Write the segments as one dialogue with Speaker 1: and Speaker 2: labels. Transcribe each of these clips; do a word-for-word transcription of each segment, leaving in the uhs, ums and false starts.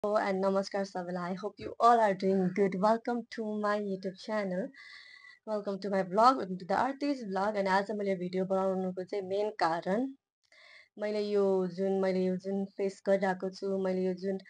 Speaker 1: Hello and namaskar Sabila. I hope you all are doing good. Welcome to my YouTube channel. Welcome to my vlog, welcome to the artist vlog. And आज मैले video बनाउनुको चाहिँ main कारण मैले यो जुन मैले यो जुन फेस गरिरहेको छु, मैले यो जुन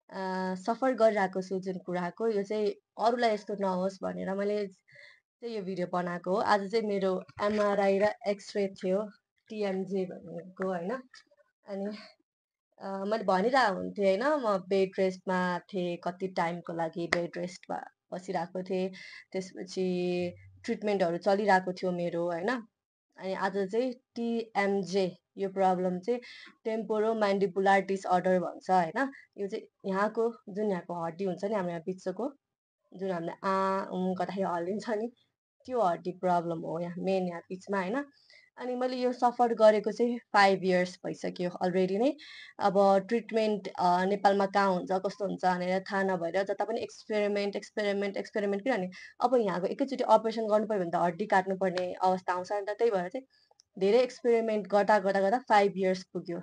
Speaker 1: सफर गरिरहेको छु जुन कुराको यो चाहिँ अरूलाई यस्तो नहोस् भनेर मैले चाहिँ यो भिडियो बनाएको हो। आज चाहिँ मेरो एमआरआई र एक्सरे थियो, टिएमजे भनेको हैन। अनि मैले भनिरहेको हुन्थेँ होइन, म बेड रेस्टमा थिएँ, कति टाइमको लागि बेड रेस्टमा बसिरहेको थिएँ। त्यसपछि ट्रिटमेन्टहरू चलिरहेको थियो मेरो होइन। अनि आज चाहिँ टिएमजे यो प्रब्लम चाहिँ टेम्पोरो म्यान्डिबुलर डिसअर्डर भन्छ होइन। यो चाहिँ यहाँको जुन यहाँको हड्डी हुन्छ नि हाम्रो यहाँ बिचको जुन हामीले आ उम गर्दाखेरि हल्लिन्छ नि त्यो हड्डी प्रब्लम हो यहाँ मेन यहाँ बिचमा होइन। अनि मैले यो सफर गरेको चाहिँ फाइभ इयर्स भइसक्यो अलरेडी नै। अब ट्रिटमेन्ट नेपालमा कहाँ हुन्छ कस्तो हुन्छ भनेर थाहा नभएर जता पनि एक्सपेरिमेन्ट एक्सपेरिमेन्ट एक्सपेरिमेन्ट किनभने अब यहाँको एकैचोटि अपरेसन गर्नु पऱ्यो भने त हड्डी काट्नुपर्ने अवस्था आउँछ नि त। त्यही भएर चाहिँ धेरै एक्सपेरिमेन्ट गर्दा गर्दा गर्दा फाइभ इयर्स पुग्यो।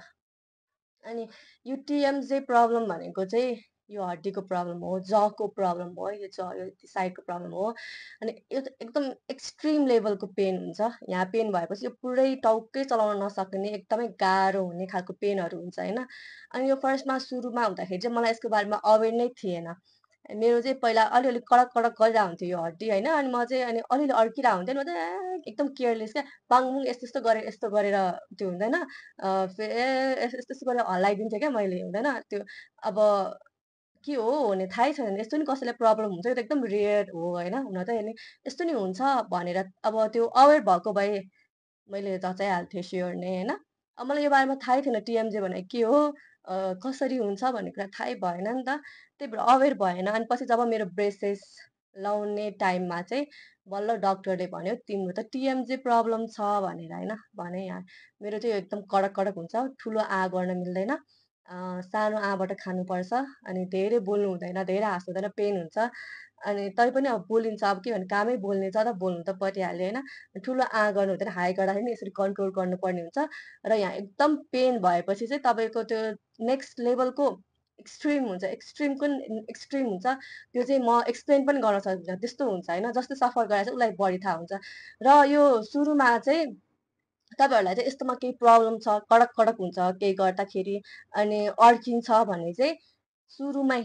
Speaker 1: अनि यो टिएमजे प्रब्लम भनेको चाहिँ यो हड्डीको प्रब्लम हो, जको प्रब्लम हो, यो ज यो साइडको प्रब्लम हो। अनि यो त एकदम एक्सट्रिम लेभलको पेन हुन्छ। यहाँ पेन भएपछि यो पुरै टाउकै चलाउन नसक्ने एकदमै गाह्रो हुने खालको पेनहरू हुन्छ होइन। अनि यो फर्स्टमा सुरुमा हुँदाखेरि चाहिँ मलाई यसको बारेमा अवेर नै थिएन। मेरो चाहिँ पहिला अलिअलि कडक कडक गरिरहेको हुन्थ्यो यो हड्डी होइन। अनि म चाहिँ अनि अलिअलि अड्किरहेको हुन्थेँ नि, म चाहिँ ए एकदम केयरलेस क्या, बाङबुङ यस्तो यस्तो गरेर यस्तो गरेर त्यो हुँदैन फे ए यस्तो यस्तो गरेर हल्लाइदिन्थेँ क्या मैले हुँदैन त्यो। अब के हो भने थाहै छैन, यस्तो नि कसैलाई प्रब्लम हुन्छ, यो त एकदम रेयर हो होइन। हुन त नि यस्तो नि हुन्छ भनेर अब त्यो अवेर भएको भए मैले जचाइहाल्थेँ स्योर नै होइन। अब मलाई यो बारेमा थाहै थिएन टिएमजे भनेको के हो, कसरी हुन्छ भन्ने कुरा थाहै भएन नि त। त्यही भएर अवेर भएन। अनि पछि जब मेरो ब्रेसेस लाउने टाइममा चाहिँ बल्ल डक्टरले भन्यो तिम्रो त टिएमजे प्रब्लम छ भनेर होइन भने। यहाँ मेरो चाहिँ एकदम कडक कडक हुन्छ, ठुलो आ गर्न मिल्दैन, सानो आबाट खानुपर्छ। अनि धेरै बोल्नु हुँदैन, धेरै हाँस्नु हुँदैन, पेन हुन्छ। अनि तैपनि अब बोलिन्छ, अब के भने कामै बोल्ने छ त बोल्नु त परिहाल्यो होइन। ठुलो आ गर्नु हुँदैन, हाई गर्दाखेरि नि यसरी कन्ट्रोल गर्नुपर्ने हुन्छ। र यहाँ एकदम पेन भएपछि चाहिँ तपाईँको त्यो नेक्स्ट लेभलको एक्सट्रिम हुन्छ, एक्सट्रिमको नि एक्सट्रिम हुन्छ। त्यो चाहिँ म एक्सप्लेन पनि गर्न सक्दिनँ, त्यस्तो हुन्छ होइन। जसले सफर गरेर चाहिँ उसलाई बढी थाहा हुन्छ। र यो सुरुमा चाहिँ तपाईँहरूलाई चाहिँ यस्तोमा केही प्रब्लम छ, कडक कडक हुन्छ केही गर्दाखेरि अनि अड्किन्छ भने चाहिँ सुरुमै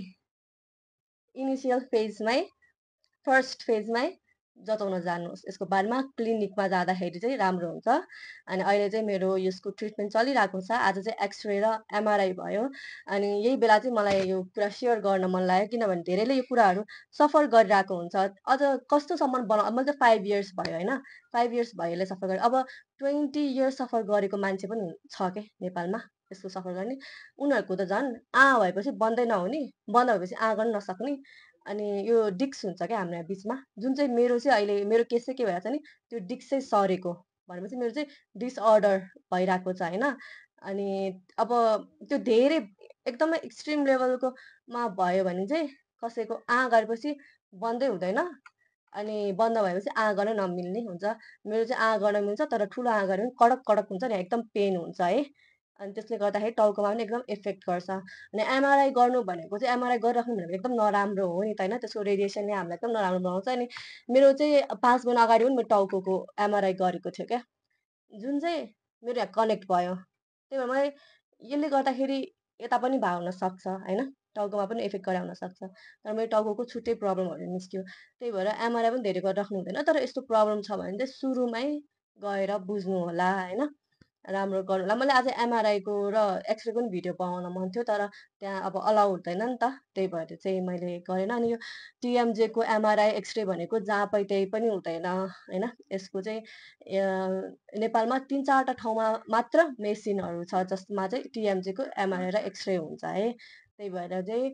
Speaker 1: इनिसियल फेजमै फर्स्ट फेजमै जताउन जानुहोस्। यसको बादमा क्लिनिकमा जाँदाखेरि चाहिँ राम्रो हुन्छ। अनि अहिले चाहिँ मेरो यसको ट्रिटमेन्ट चलिरहेको छ। आज चाहिँ एक्सरे र एमआरआई भयो। अनि यही बेला चाहिँ मलाई यो कुरा सेयर गर्न मन लाग्यो किनभने धेरैले यो कुराहरू सफर गरिरहेको हुन्छ। अझ कस्तोसम्म बनाउ मैले चाहिँ फाइभ इयर्स भयो होइन, फाइभ इयर्स भएले सफर गरेँ। अब ट्वेन्टी इयर्स सफर गरेको मान्छे पनि छ क्या नेपालमा यस्तो सफर गर्ने। उनीहरूको त झन् आ भएपछि बन्दै नहुने, बन्द भएपछि आ गर्न नसक्ने। अनि यो डिक्स हुन्छ क्या हाम्रो यहाँ बिचमा, जुन चाहिँ मेरो चाहिँ अहिले मेरो केस चाहिँ के भइरहेको छ नि त्यो डिक्स चाहिँ सरेको भनेपछि मेरो चाहिँ डिसअर्डर भइरहेको छ होइन। अनि अब त्यो धेरै एकदमै एक्सट्रिम लेभलकोमा भयो भने चाहिँ कसैको आ गरेपछि बन्दै हुँदैन, अनि बन्द भएपछि आ गर्न नमिल्ने हुन्छ। मेरो चाहिँ आ गर्न मिल्छ तर ठुलो आ गऱ्यो भने कडक कडक हुन्छ नि, एकदम पेन हुन्छ है। अनि त्यसले गर्दाखेरि टाउकोमा पनि एकदम इफेक्ट गर्छ। अनि एमआरआई गर्नु भनेको चाहिँ एमआरआई गरिराख्नु भनेको एकदम नराम्रो हो नि त होइन, त्यसको रेडिएसनले हामीलाई एकदम नराम्रो बनाउँछ। अनि मेरो चाहिँ पाँच महिना अगाडि पनि मेरो टाउकोको एमआरआई गरेको थियो क्या, जुन चाहिँ मेरो यहाँ कनेक्ट भयो। त्यही भएर मलाई यसले गर्दाखेरि यता पनि भए हुनसक्छ होइन, टाउकोमा पनि इफेक्ट गरे हुनसक्छ। तर मेरो टाउकोको छुट्टै प्रब्लमहरू निस्क्यो। त्यही भएर एमआरआई पनि धेरै गरिराख्नु हुँदैन। तर यस्तो प्रब्लम छ भने चाहिँ सुरुमै गएर बुझ्नु होला होइन, राम्रो गर्नु होला। मैले आज एमआरआईको र एक्सरेको पनि भिडियो बनाउन मन थियो तर त्यहाँ अब अलाउ हुँदैन नि त, त्यही भएर चाहिँ मैले गरेन। अनि यो टिएमजेको एमआरआई एक्सरे भनेको जहाँ पाइ त्यही पनि हुँदैन होइन। यसको चाहिँ नेपालमा तिन चारवटा ठाउँमा मात्र मेसिनहरू छ जसमा चाहिँ टिएमजेको एमआरआई र एक्सरे हुन्छ है। त्यही भएर चाहिँ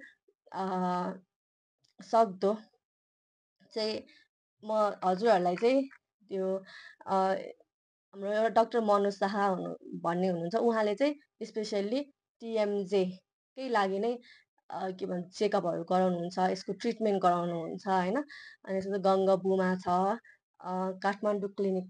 Speaker 1: सक्दो चाहिँ म हजुरहरूलाई चाहिँ त्यो हाम्रो एउटा डाक्टर मनोज शाह हुनु भन्ने हुनुहुन्छ, उहाँले चाहिँ स्पेसल्ली टिएमजेकै लागि नै के भन्छ चेकअपहरू गराउनुहुन्छ, यसको ट्रिटमेन्ट गराउनुहुन्छ होइन। अनि जस्तो गङ्गाबुमा छ, Kathmandu clinic.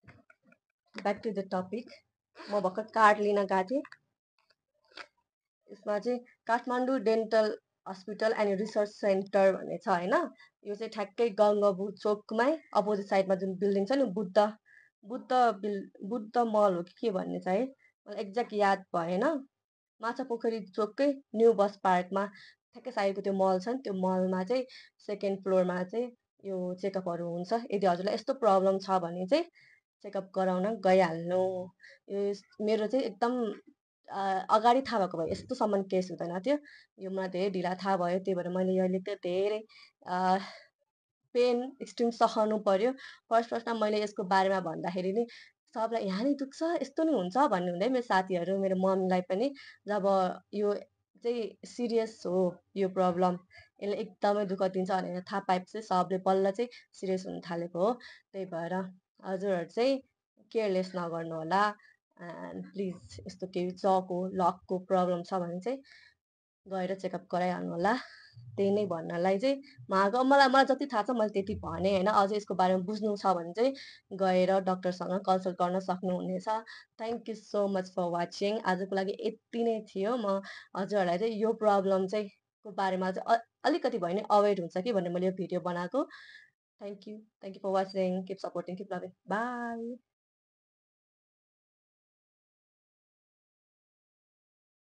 Speaker 1: Back to the topic, म भर्खर कार्ड लिन गएको थिएँ, यसमा चाहिँ Kathmandu dental hospital and research centre भन्ने छ होइन। यो चाहिँ ठ्याक्कै गङ्गबु चोकमै अपोजिट साइडमा जुन बिल्डिङ छ नि बुद्ध बुद्ध बिल बुद्ध मल हो कि के भन्ने चाहिँ मलाई एक्ज्याक्ट याद भएन। माछा पोखरी चोककै न्यू बस पार्कमा ठ्याक्कै साइडको त्यो मल छ नि, त्यो मलमा चाहिँ सेकेन्ड फ्लोरमा चाहिँ यो चेकअपहरू हुन्छ। यदि हजुरलाई यस्तो प्रब्लम छ भने चाहिँ चेकअप गराउन गइहाल्नु। यो मेरो चाहिँ एकदम अगाडि थाहा भएको भए यस्तोसम्म केस हुँदैन थियो। यो मलाई धेरै ढिला थाहा भयो, त्यही भएर मैले यो अलिक धेरै पेन एक्सट्रिम सहनु पर्यो। फर्स्ट फर्स्टमा मैले यसको बारेमा भन्दाखेरि नि सबलाई यहाँ नि दुख्छ यस्तो नि हुन्छ भन्ने हुँदै मेरो साथीहरू मेरो मम्मीलाई पनि जब यो चाहिँ सिरियस हो यो प्रब्लम यसले एकदमै दुःख दिन्छ भनेर थाहा पाएपछि सबले बल्ल चाहिँ सिरियस हुन थालेको हो। त्यही भएर हजुरहरू चाहिँ केयरलेस नगर्नु होला। एन्ड प्लिज यस्तो केही चको लकको प्रब्लम छ भने चाहिँ गएर चेकअप गराइहाल्नु होला। त्यही नै भन्नलाई चाहिँ उहाँको मलाई मलाई जति थाहा छ मैले त्यति भने होइन। अझै यसको बारेमा बुझ्नु छ भने चाहिँ गएर डक्टरसँग कन्सल्ट गर्न सक्नुहुनेछ। Thank you so much for watching. आजको लागि यति नै थियो। म हजुरहरूलाई चाहिँ यो प्रब्लम चाहिँ को बारेमा चाहिँ अलिकति भए नि अवेर हुन्छ कि भनेर मैले यो भिडियो बनाएको। Thank you thank you for watching. Keep supporting keep loving by.